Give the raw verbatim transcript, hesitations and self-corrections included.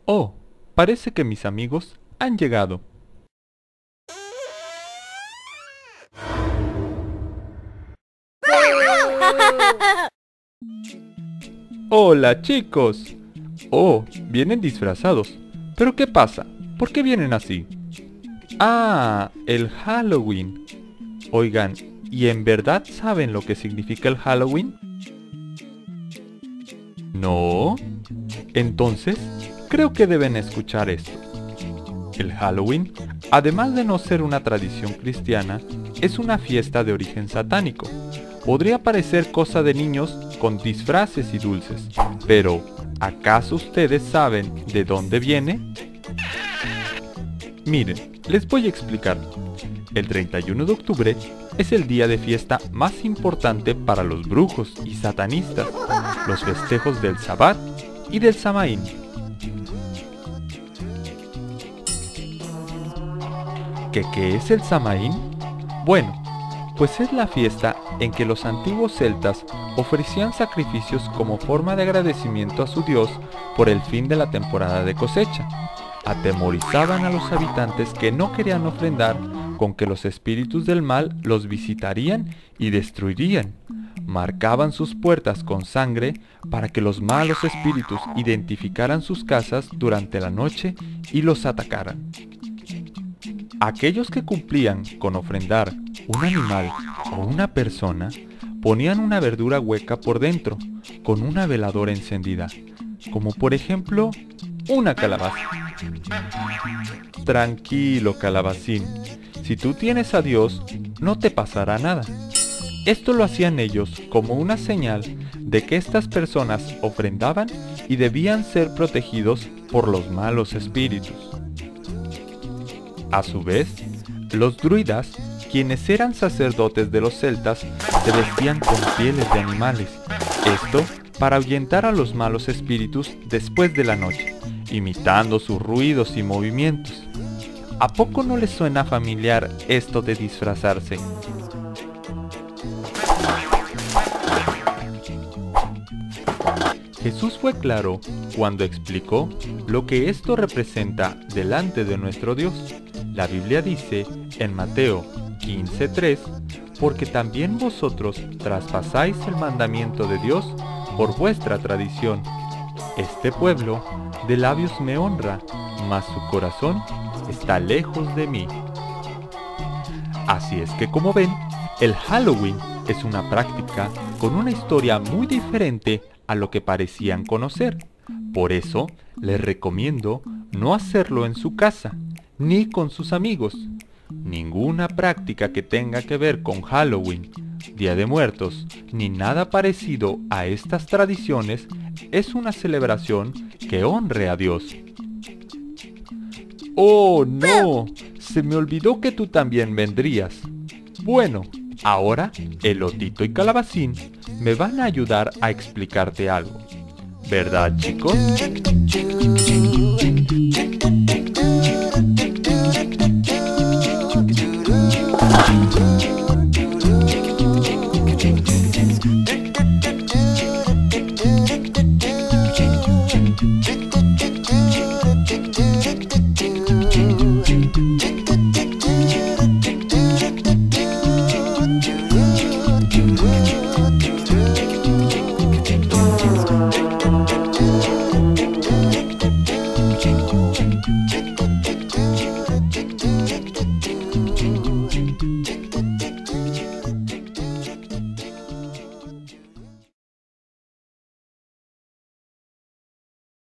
Oh, parece que mis amigos han llegado. Hola, chicos. Oh, vienen disfrazados. ¿Pero qué pasa? ¿Por qué vienen así? Ah, el Halloween. Oigan, ¿y en verdad saben lo que significa el Halloween? ¿No? Entonces, creo que deben escuchar esto. El Halloween, además de no ser una tradición cristiana, es una fiesta de origen satánico. Podría parecer cosa de niños con disfraces y dulces, pero ¿acaso ustedes saben de dónde viene? Miren, les voy a explicar. El treinta y uno de octubre es el día de fiesta más importante para los brujos y satanistas, los festejos del Sabbat y del Samaín. ¿Qué, qué es el Samaín? Bueno, pues es la fiesta en que los antiguos celtas ofrecían sacrificios como forma de agradecimiento a su dios por el fin de la temporada de cosecha. Atemorizaban a los habitantes que no querían ofrendar con que los espíritus del mal los visitarían y destruirían. Marcaban sus puertas con sangre para que los malos espíritus identificaran sus casas durante la noche y los atacaran. Aquellos que cumplían con ofrendar un animal o una persona ponían una verdura hueca por dentro con una veladora encendida, como por ejemplo una calabaza. Tranquilo, calabacín, si tú tienes a Dios, no te pasará nada. Esto lo hacían ellos como una señal de que estas personas ofrendaban y debían ser protegidos por los malos espíritus. A su vez, los druidas, quienes eran sacerdotes de los celtas, se vestían con pieles de animales, esto para ahuyentar a los malos espíritus después de la noche, imitando sus ruidos y movimientos. ¿A poco no les suena familiar esto de disfrazarse? Jesús fue claro cuando explicó lo que esto representa delante de nuestro Dios. La Biblia dice en Mateo quince tres, porque también vosotros traspasáis el mandamiento de Dios por vuestra tradición. Este pueblo de labios me honra, mas su corazón está lejos de mí. Así es que, como ven, el Halloween es una práctica con una historia muy diferente a lo que parecían conocer. Por eso, les recomiendo no hacerlo en su casa, ni con sus amigos. Ninguna práctica que tenga que ver con Halloween, Día de Muertos, ni nada parecido a estas tradiciones es una celebración que honre a Dios. ¡Oh, no! Se me olvidó que tú también vendrías. Bueno, ahora Elotito y Calabacín me van a ayudar a explicarte algo. ¿Verdad, chicos? Thank you.